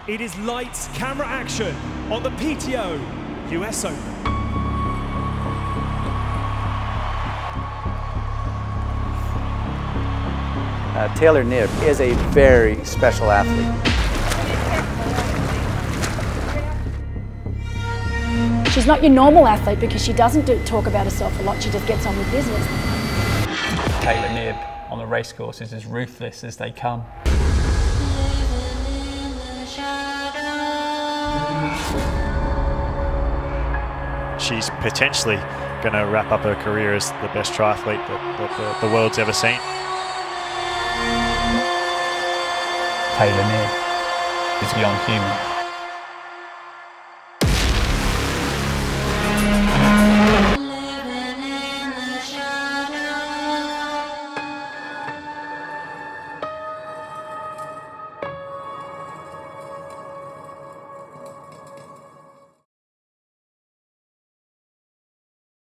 It is lights, camera, action on the PTO US Open. Taylor Knibb is a very special athlete. She's not your normal athlete because she doesn't talk about herself a lot, she just gets on with business. Taylor Knibb on the race course is as ruthless as they come. She's potentially going to wrap up her career as the best triathlete that the world's ever seen. Taylor Knibb is beyond human.